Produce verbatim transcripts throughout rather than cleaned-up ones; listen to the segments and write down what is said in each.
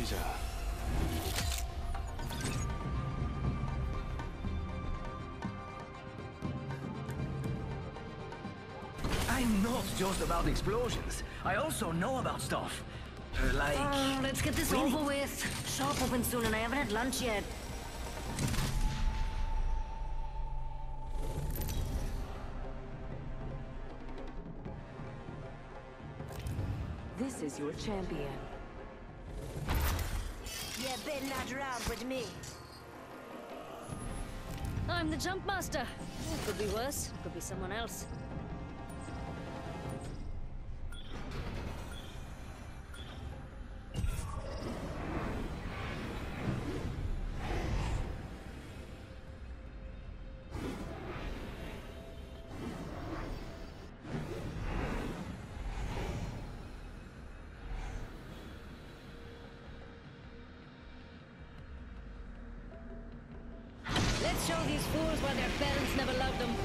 버티자. I'm not just about explosions. I also know about stuff. Uh, like... Oh, let's get this Really? over with. Shop open soon and I haven't had lunch yet. This is your champion. You better not around with me. I'm the jump master. It could be worse. It could be someone else. Let's show these fools why their parents never loved them.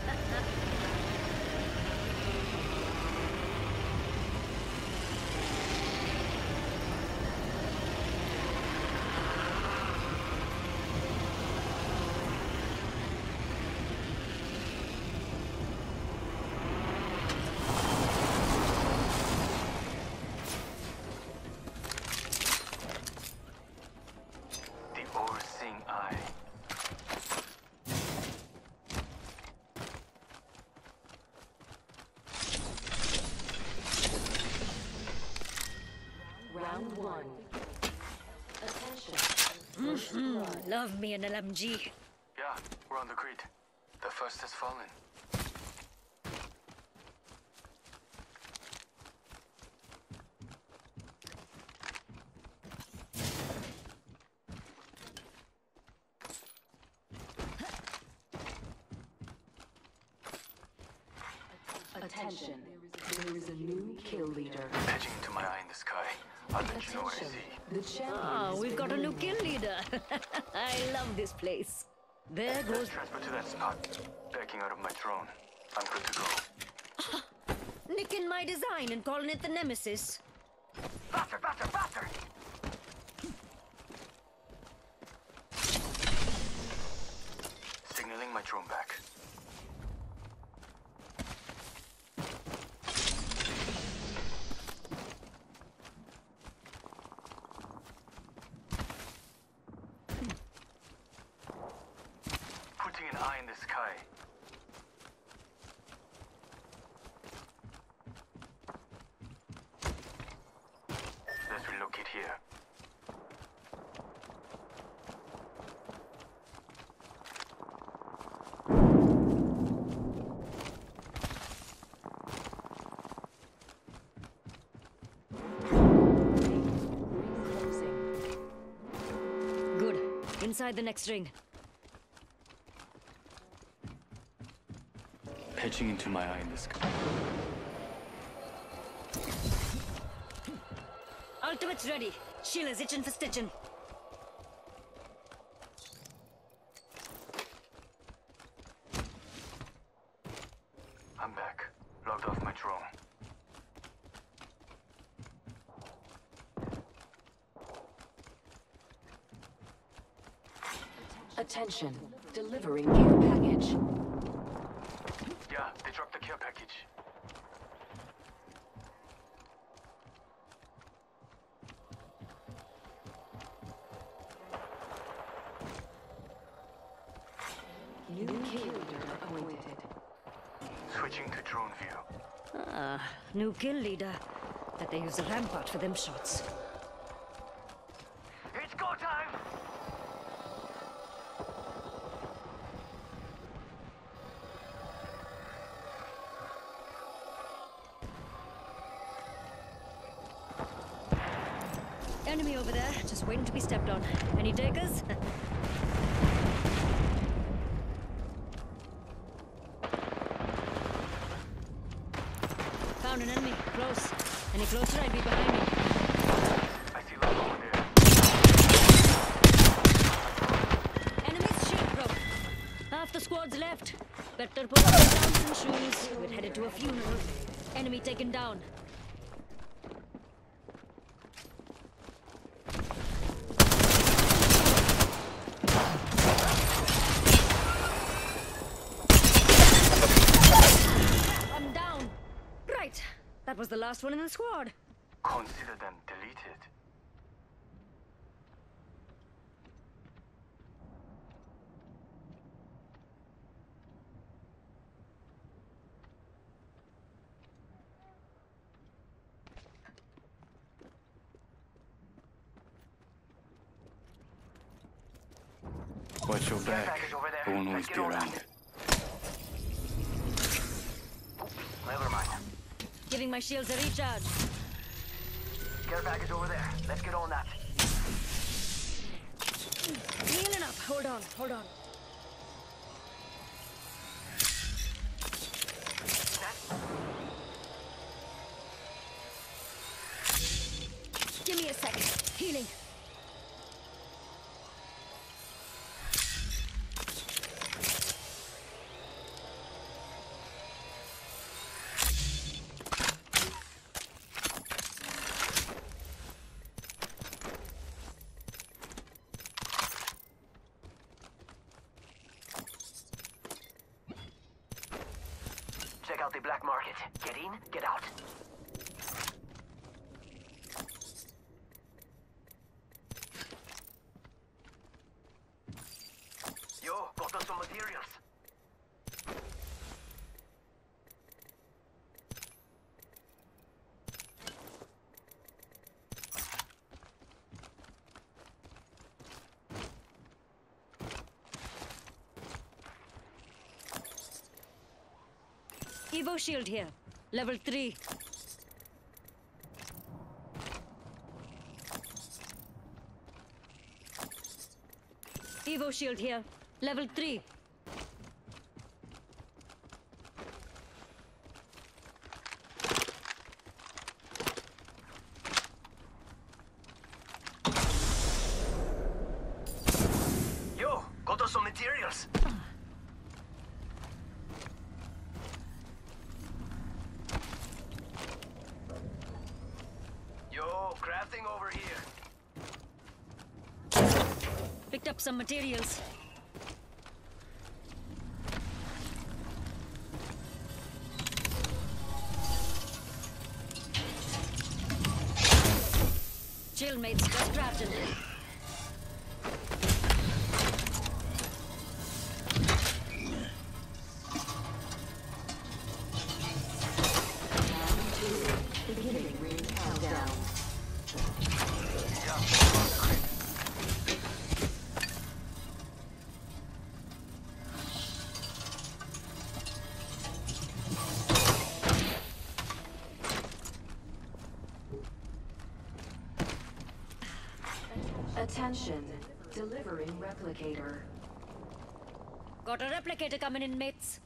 The all-seeing eye. Round one. Attention. Mm, love me an L M G. Yeah, we're on the grid. The first has fallen. Attention. There is a new kill leader. Edging into my eye in the sky. I'll let you know what I Attention. see. The champion. Ah, has we've been got a new eliminated. kill leader. I love this place. There goes... Transfer to that spot. Backing out of my drone. I'm good to go. nicking my design and calling it the Nemesis. Faster, faster, faster! Signaling my drone back. Putting an eye in the sky. Let's relocate here. Good. Inside the next ring. Pitching into my eye in the sky. Ultimate's ready. Sheila's itching for stitching. I'm back. Logged off my drone. Attention. Delivering care package. Yeah, they dropped the care package. New kill leader appointed. Switching to drone view. Ah, new kill leader. Bet they use the rampart for them shots. It's go time! Enemy over there, just waiting to be stepped on. Any takers? Found an enemy, close. Any closer, I'd be behind me. I see love over there. Enemy's shield broke. Half the squad's left. Better put on pants and shoes. We're headed to a funeral. Enemy taken down. That was the last one in the squad. Consider them deleted. Watch your back. Package over there. I won't always Let's get be on around. that. Never mind. Giving my shields a recharge. Care package over there. Let's get on that. Healing up. Hold on, hold on. Give me a second. Healing. Check out the black market. Get in, get out. Yo, got us some materials. Evo shield here. Level three. Evo shield here. Level three. Yo, got us some materials. Yo, crafting over here. Picked up some materials. Chill, mates. Just crafting. Beginning ring countdown. Attention, delivering replicator. Got a replicator coming in, mates.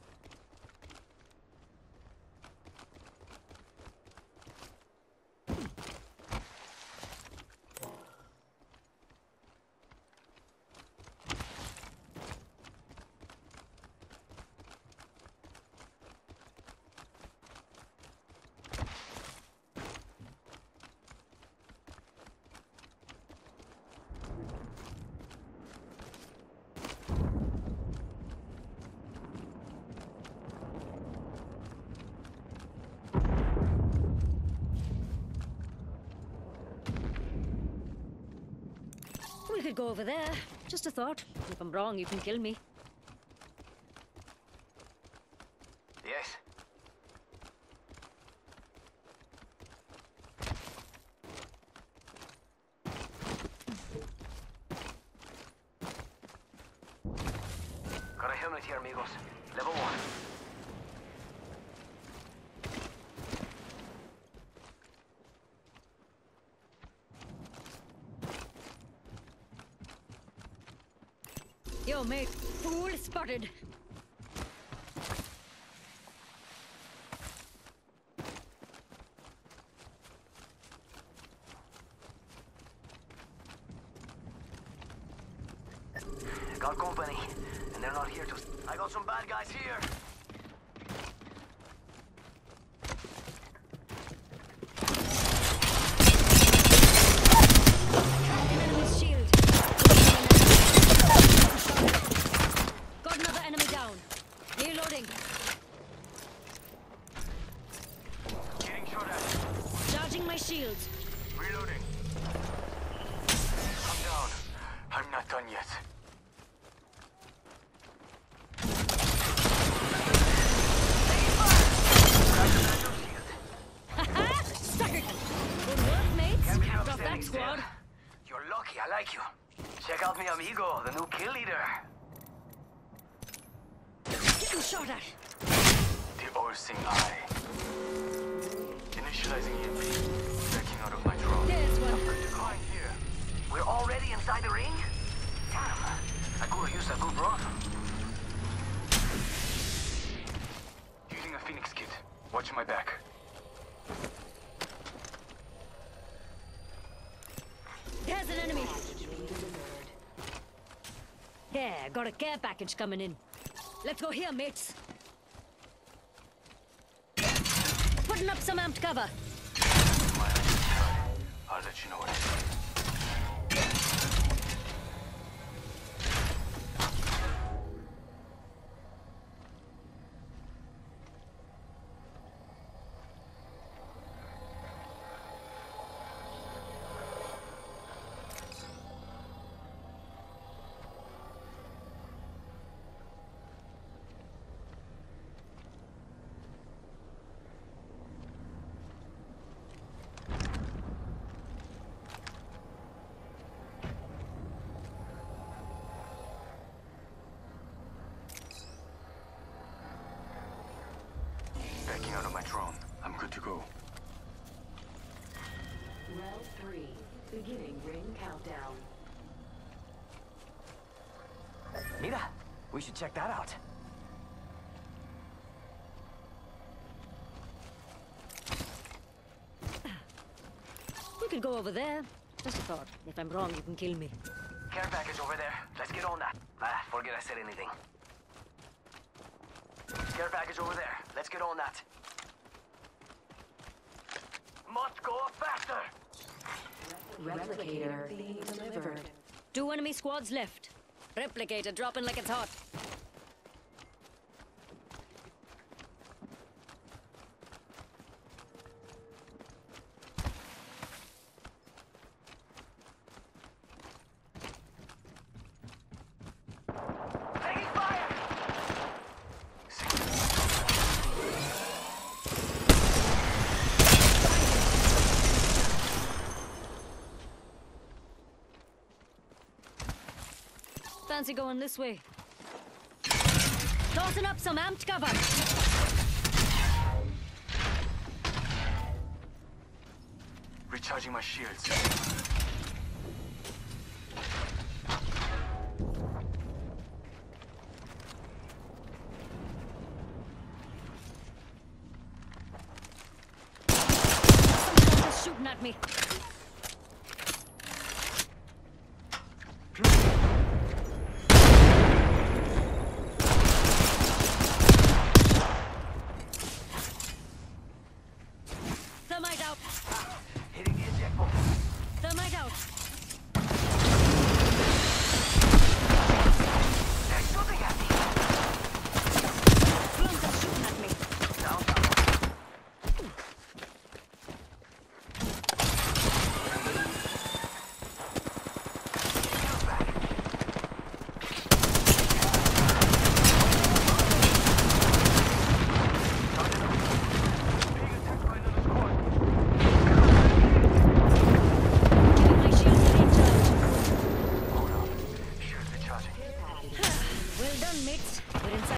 We could go over there. Just a thought. If I'm wrong, you can kill me. Yes. Got a helmet here, amigos. Level one. Yo, mate. Fool spotted. Got company, and they're not here to... I got some bad guys here. Enemy's shield. Got another enemy down. Reloading. Getting shot at. amigo, the new kill leader. Getting shot at. The all-seeing eye. Initializing E M P. Backing out of my drone. There's one. Decline here. We're already inside the ring? Damn, I could've used a good run. Using a Phoenix kit. Watch my back. There's an enemy. Yeah, got a care package coming in. Let's go here, mates. Putting up some amped cover. My eyes is dry. I'll let you know what I see. Backing out of my drone. I'm good to go. Round three. Beginning ring countdown. Mira, we should check that out. We could go over there. Just a thought. If I'm wrong, you can kill me. Care package over there. Let's get on that. Ah, forget I said anything. Care package over there. Let's get on that. Must go faster! Replicator being delivered. Two enemy squads left. Replicator dropping like it's hot. Taking fire! Fancy going this way. Tossing up some amped cover. Recharging my shields. Someone's shooting at me.